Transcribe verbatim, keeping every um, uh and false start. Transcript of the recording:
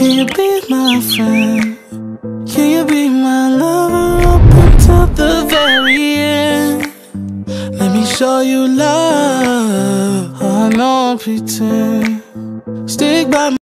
Can you be my friend? Can you be my lover up until the very end? Let me show you love. I don't pretend. Stick by me.